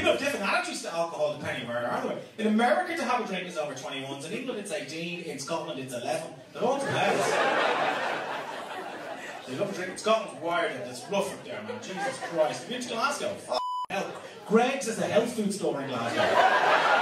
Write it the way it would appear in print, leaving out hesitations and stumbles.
People have different attitudes to alcohol depending where they are. In America, to have a drink is over 21s. In England, it's 18. In Scotland, it's 11. It all depends. They love a drink. In Scotland's wired and it's rough up there, man. Jesus Christ. Have you been to Glasgow? F***ing hell. Greg's is the health food store in Glasgow.